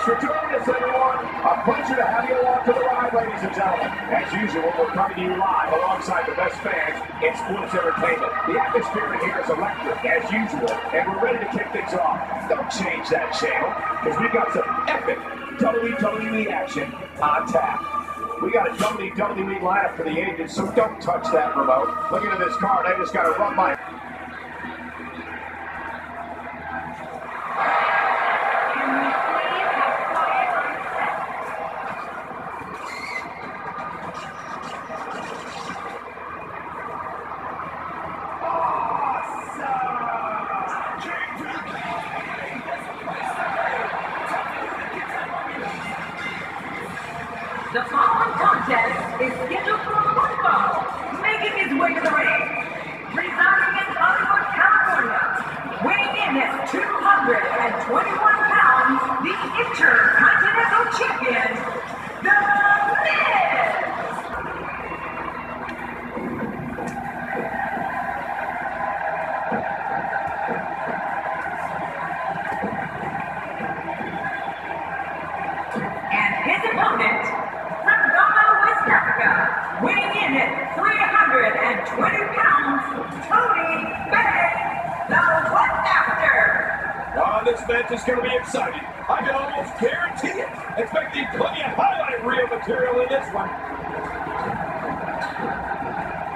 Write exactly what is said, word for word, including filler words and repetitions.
for joining us, everyone. A pleasure to have you along for the ride, ladies and gentlemen. As usual, we're coming to you live alongside the best fans in sports entertainment. The atmosphere in here is electric, as usual, and we're ready to kick things off. Don't change that channel, because we've got some epic W W E action on tap. We got a W W E lineup for the ages, so don't touch that remote. Looking at this card, I just got to rub my... The following contest is scheduled for one fall, making his way to the ring. Residing in Hollywood, California, weighing in at two hundred twenty-one pounds, the Intercontinental Champion, The Miz! And his opponent, from Ghana, West Africa, weighing in at three hundred twenty pounds, Tony Bay, the One After. Oh, this match is going to be exciting. I can almost guarantee it. Expecting plenty of highlight reel material in this one.